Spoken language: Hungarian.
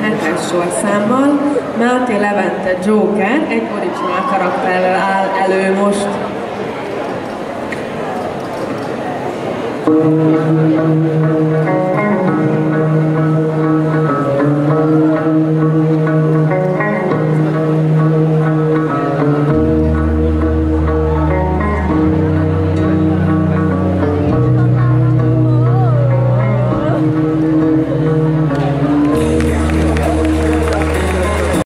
7-es sorszámmal. Máté Levente Joker egy original karakterrel áll elő most.